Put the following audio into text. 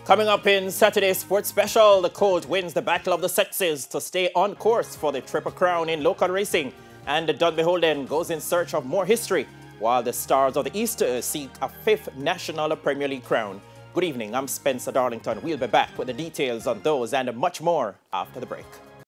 Coming up in Saturday's Sports Special, the colt wins the Battle of the Sexes to stay on course for the Triple Crown in local racing. And the Dun Beholden goes in search of more history, while the Stars of the East seek a 5th National Premier League crown. Good evening, I'm Spencer Darlington. We'll be back with the details on those and much more after the break.